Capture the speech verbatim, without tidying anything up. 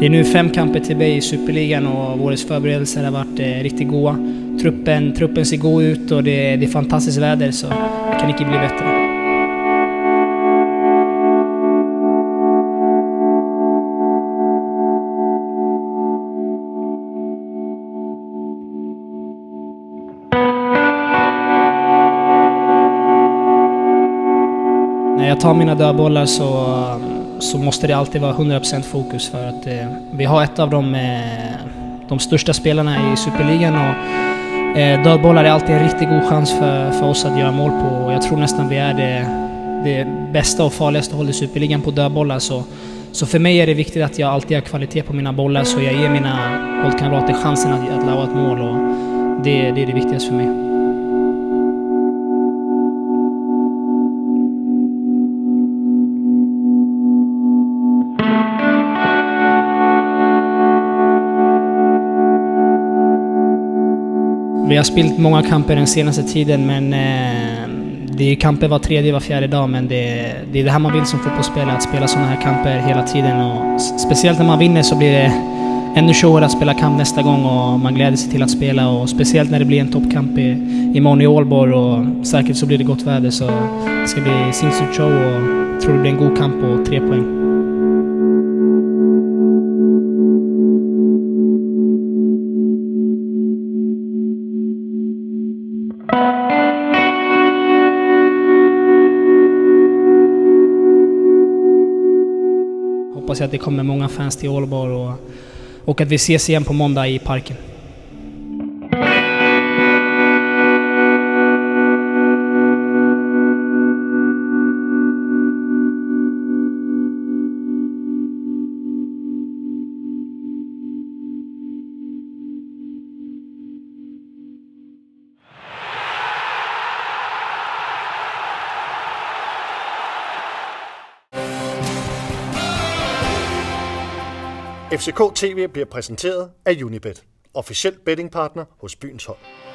Det är nu fem kamper till B i Superligan och årets förberedelser har varit eh, riktigt goda. Truppen, truppen ser god ut och det, det är fantastiskt väder så det kan inte bli bättre. När jag tar mina dödbollar så, så måste det alltid vara hundra procent fokus för att eh, vi har ett av de, eh, de största spelarna i Superligan och eh, dödbollar är alltid en riktigt god chans för, för oss att göra mål på och jag tror nästan vi är det, det bästa och farligaste hållet i Superligan på dödbollar så, så för mig är det viktigt att jag alltid har kvalitet på mina bollar så jag ger mina hållkamrater chansen att, att lava ett mål och det, det är det viktigaste för mig. Vi har spelat många kamper den senaste tiden men eh, det är kamper var tredje, var fjärde dag men det, det är det här man vill som fotbollsspelare, att spela sådana här kamper hela tiden och speciellt när man vinner så blir det ännu svårare att spela kamp nästa gång och man gläder sig till att spela och speciellt när det blir en toppkamp i, imorgon i Ålborg och säkert så blir det gott väder så det ska bli sinnssykt show och jag tror det blir en god kamp på tre poäng. Hoppas att det kommer många fans till Ålborg och, och att vi ses igen på måndag i parken. F C K T V bliver præsenteret af Unibet, officiel bettingpartner hos byens hold.